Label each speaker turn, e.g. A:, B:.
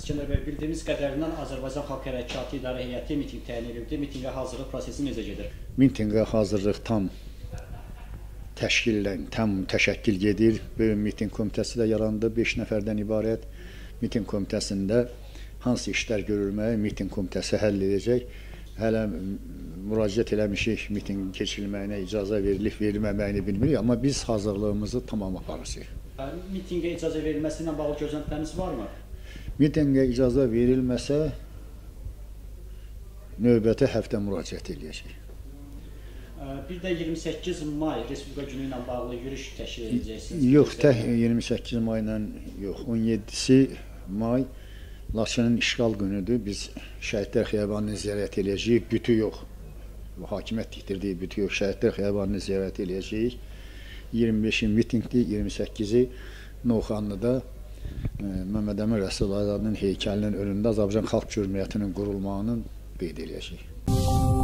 A: İskəndər bəy, bildiyimiz qədərindən Azərbaycan Xalq Hərəkatı İdarə Heyəti mitinq təyin edildi. Mitinqə hazırlıq prosesi necə gedir?
B: Mitinqə hazırlıq tam təşəkkül gedir. Böyük mitinq komitəsi də yarandı, 5 nəfərdən ibarət. Mitinq komitəsində hansı işlər görülməyi mitinq komitəsi həll edəcək. Hələ müraciət eləmişik, mitinqin keçirilməyinə icazə verilməyini bilmirik, amma biz hazırlığımızı tamam aparırıq.
A: Mitinqə icazə verilməsi ilə bağlı gözləntiləriniz varmı?
B: Mitinqə icazə verilməsə, növbəti həftə müraciət edəcək.
A: Bir də 28 may Respublika günü ilə bağlı yürüyüş təşkil edəcəksiniz.
B: Yox, 28 may ilə yox, 17-si may Laçının işğal günüdür. Biz Şəhidlər Xiyabanını ziyarət edəcəyik, bütü yox. Hakimiyyət tikdirdiyi bütü yox, Şəhidlər Xiyabanını ziyarət edəcəyik. 25-i mitinqdir, 28-i Novxanlıda Məmməd Əmin Rəsulzadənin heykəlinin önündə Azərbaycan Xalq Cümhuriyyətinin qurulmağının qeyd edəcəyik.